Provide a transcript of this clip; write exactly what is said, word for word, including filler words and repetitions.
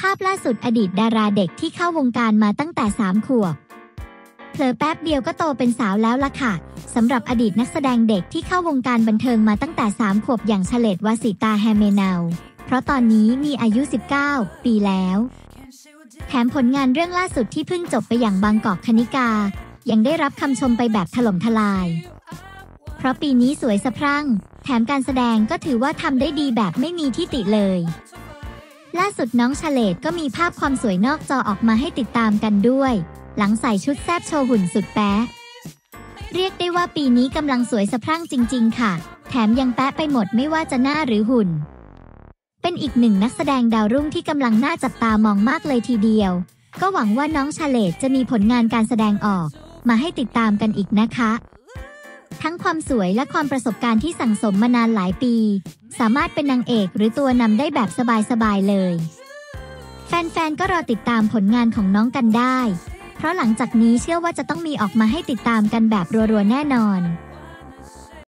าพล่าสุดอดีตดาราเด็กที่เข้าวงการมาตั้งแต่สามขวบเผลอแป๊บเดียวก็โตเป็นสาวแล้วล่ะค่ะสำหรับอดีตนักแสดงเด็กที่เข้าวงการบันเทิงมาตั้งแต่สามขวบอย่างเฉลด วสิตา แฮเมเนาเพราะตอนนี้มีอายุสิบเก้าปีแล้วแถมผลงานเรื่องล่าสุดที่เพิ่งจบไปอย่างบางกอกคณิกายังได้รับคำชมไปแบบถล่มทลายเพราะปีนี้สวยสะพรั่งแถมการแสดงก็ถือว่าทำได้ดีแบบไม่มีที่ติเลยล่าสุดน้องเฉลดก็มีภาพความสวยนอกจอออกมาให้ติดตามกันด้วยหลังใส่ชุดแซ่บโชว์หุ่นสุดแป๊ะเรียกได้ว่าปีนี้กำลังสวยสะพรั่งจริงๆค่ะแถมยังแป๊ะไปหมดไม่ว่าจะหน้าหรือหุ่นเป็นอีกหนึ่งนักแสดงดาวรุ่งที่กำลังน่าจับตามองมากเลยทีเดียวก็หวังว่าน้องเฉลดจะมีผลงานการแสดงออกมาให้ติดตามกันอีกนะคะทั้งความสวยและความประสบการณ์ที่สั่งสมมานานหลายปีสามารถเป็นนางเอกหรือตัวนำได้แบบสบายๆเลยแฟนๆก็รอติดตามผลงานของน้องกันได้เพราะหลังจากนี้เชื่อว่าจะต้องมีออกมาให้ติดตามกันแบบรัวๆแน่นอน